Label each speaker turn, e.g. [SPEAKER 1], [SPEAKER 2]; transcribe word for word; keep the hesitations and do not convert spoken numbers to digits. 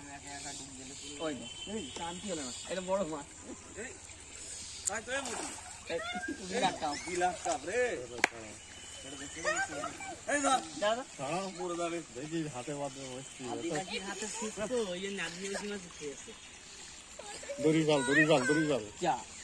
[SPEAKER 1] ওই এই শান্তি হলো না এটা বড় মাছ এই কাই তো মুটি এই বিরাট কাপ বিরাট কাপ রে এই না দাদা হ্যাঁ পুরো দাঁড়ে দেখি হাতে বাঁধে বসছি এটা কি হাতে শিখতো ওই নাদিয়ে মাছ খেয়েছে দড়ি জাল দড়ি জাল দড়ি জাল যা